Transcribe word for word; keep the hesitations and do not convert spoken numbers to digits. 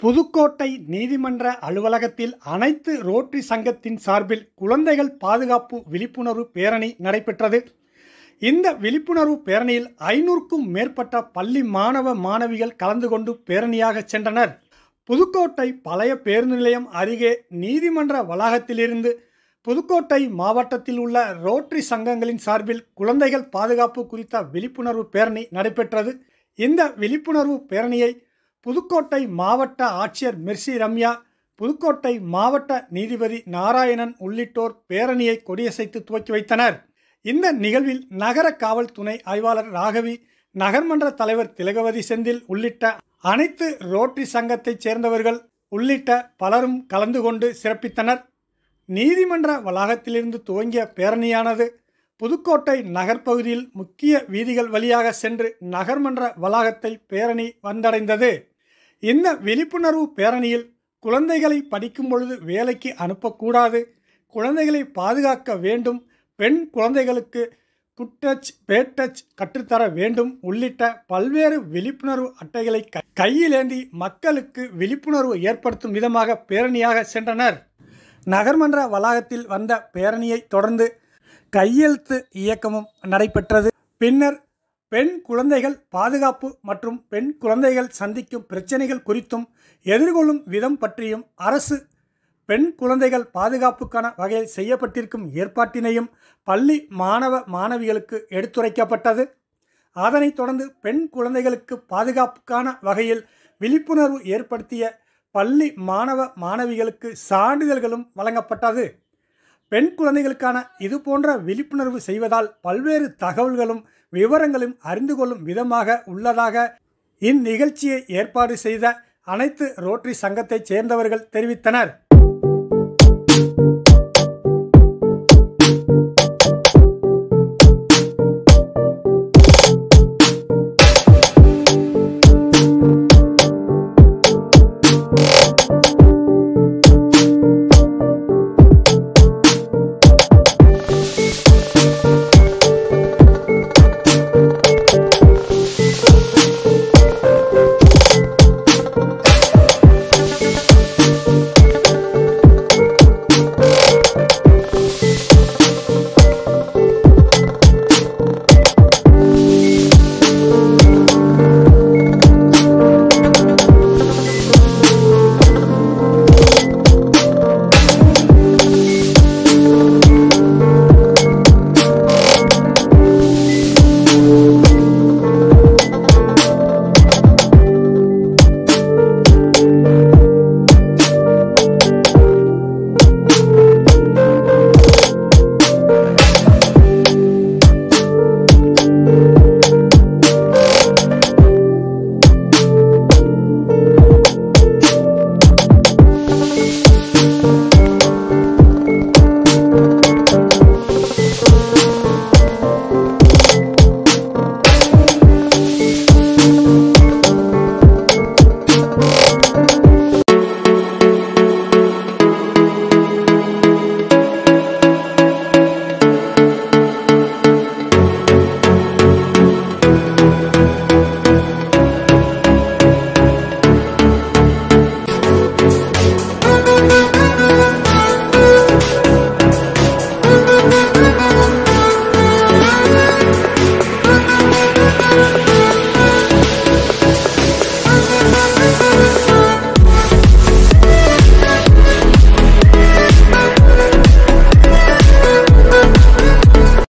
புதுக்கோட்டை நீதிமன்ற அலுவலகத்தில் அனைத்து ரோட்டரி சங்கத்தின் சார்பில் குழந்தைகள் பாதுகாப்பு விழிப்புணர்வு பேரணி நடைபெற்றது. இந்த விழிப்புணர்வு பேரணியில் ஐநூறுக்கும் மேற்பட்ட பள்ளி மாணவ மாணவிகள் கலந்து கொண்டு பேரணியாக சென்றனர். புதுக்கோட்டை பழைய பேருந்து நிலையம் அருகே நீதிமன்ற வளாகத்திலிருந்து புதுக்கோட்டை மாவட்டத்தில் உள்ள ரோட்டரி சங்கங்களின் சார்பில் குழந்தைகள் பாதுகாப்பு குறித்த விழிப்புணர்வு பேரணி நடைபெற்றது. இந்த விழிப்புணர்வு பேரணியை புதுக்கோட்டை மாவட்ட ஆட்சியர் மெர்சி ரம்யா, புதுக்கோட்டை மாவட்ட நீதிபதி நாராயணன் உள்ளிட்டோர் பேரணியை கொடியசைத்து துவக்கி வைத்தனர். இந்த நிகழ்வில் நகர காவல் துணை ஆய்வாளர் ராகவி, நகர்மன்ற தலைவர் திலகவதி செந்தில் உள்ளிட்ட அனைத்து ரோட்டரி சங்கத்தைச் சேர்ந்தவர்கள் உள்ளிட்ட பலரும் கலந்து கொண்டு சிறப்பித்தனர். நீதிமன்ற வளாகத்திலிருந்து துவங்கிய பேரணியானது புதுக்கோட்டை நகர்ப்பகுதியில் முக்கிய வீதிகள் வழியாக சென்று நகர்மன்ற வளாகத்தை பேரணி வந்தடைந்தது. இந்த விழிப்புணர்வு பேரணியில் குழந்தைகளை படிக்கும் பொழுது வேலைக்கு அனுப்பக்கூடாது, குழந்தைகளை பாதுகாக்க வேண்டும், பெண் குழந்தைகளுக்கு குட் டச் பேட் டச் கற்றுத்தர வேண்டும் உள்ளிட்ட பல்வேறு விழிப்புணர்வு அட்டைகளை கையிலேந்தி மக்களுக்கு விழிப்புணர்வு ஏற்படுத்தும் விதமாக பேரணியாக சென்றனர். நகர்மன்ற வளாகத்தில் வந்த பேரணியை தொடர்ந்து கையெழுத்து இயக்கமும் நடைபெற்றது. பின்னர் பெண் குழந்தைகள் பாதுகாப்பு மற்றும் பெண் குழந்தைகள் சந்திக்கும் பிரச்சனைகள் குறித்தும் எதிர்கொள்ளும் விதம் பற்றியும் அரசு பெண் குழந்தைகள் பாதுகாப்புக்கான வகையில் செய்யப்பட்டிருக்கும் ஏற்பாட்டினையும் பள்ளி மாணவ மாணவிகளுக்கு எடுத்துரைக்கப்பட்டது. அதனைத் தொடர்ந்து பெண் குழந்தைகளுக்கு பாதுகாப்புக்கான வகையில் விழிப்புணர்வு ஏற்படுத்திய பள்ளி மாணவ மாணவிகளுக்கு சான்றிதழ்களும் வழங்கப்பட்டது. பெண் குழந்தைகளுக்கான இது போன்ற விழிப்புணர்வு செய்வதால் பல்வேறு தகவல்களும் விவரங்களும் அறிந்து கொள்ளும் விதமாக உள்ளதாக இந்நிகழ்ச்சியை ஏற்பாடு செய்த அனைத்து ரோட்டரி சங்கத்தைச் சேர்ந்தவர்கள் தெரிவித்தனர்.